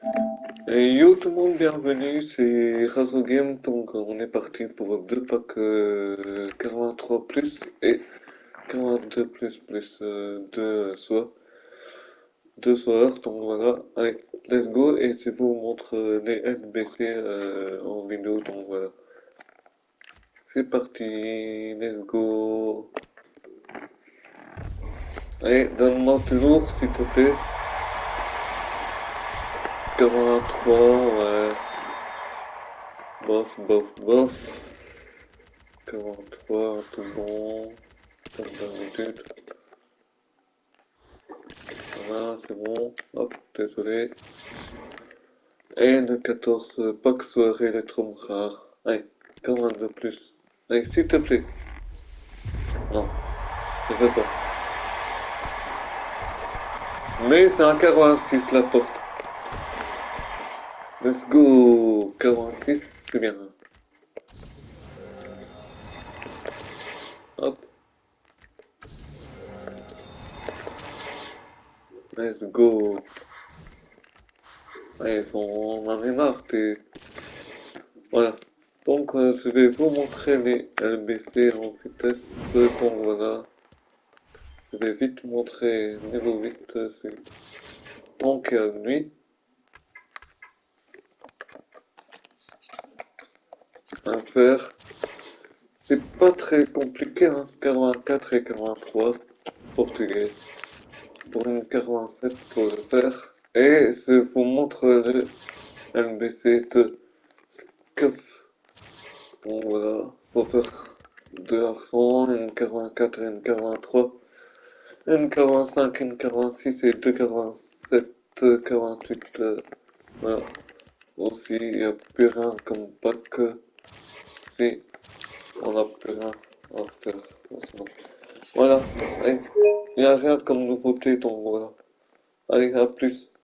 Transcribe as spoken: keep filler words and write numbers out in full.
Et yo tout le monde, bienvenue, c'est Razo Game, donc on est parti pour deux packs euh, quarante-trois plus et quarante-deux plus plus euh, deux soirs, deux soirs, donc voilà, allez, let's go, et je vous montre euh, les S B C euh, en vidéo, donc voilà. C'est parti, let's go. Allez, donne-moi toujours, s'il te plaît. quarante-trois, ouais. Bof, bof, bof. quarante-trois, tout bon. Comme d'habitude. Voilà, c'est bon. Hop, désolé. Et le quatorze, pack soirée électrum rare. Allez, quarante-deux plus. Allez, s'il te plaît. Non, je veux pas. Mais c'est un quarante-six la porte. Let's go. quarante-six, c'est bien. Hop, let's go. Allez, on en a marre, t'es... Voilà. Donc, euh, je vais vous montrer les L B C en vitesse. Donc, voilà. Je vais vite montrer niveau huit. euh, c'est donc euh, nuit à faire. C'est pas très compliqué, hein. quarante-quatre et quarante-trois portugais. Pour une quarante-sept pour le faire. Et je vous montre le L B C de Scuff. Donc voilà. Faut faire deux arçons, une quarante-quatre et une quarante-trois. Une quarante-cinq, une quarante-six et deux quarante-sept, quarante-huit. Euh, voilà. Aussi, il n'y a plus rien comme pack. euh, Si, on n'a plus rien à faire en ce moment. Voilà. Allez, il n'y a rien comme nouveauté, donc voilà. Allez, à plus.